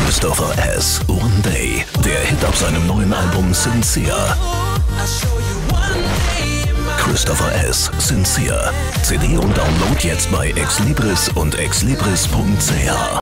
Christopher S. One Day, der Hit auf seinem neuen Album Sincere. Christopher S. Sincere. CD und Download jetzt bei Exlibris und exlibris.ch.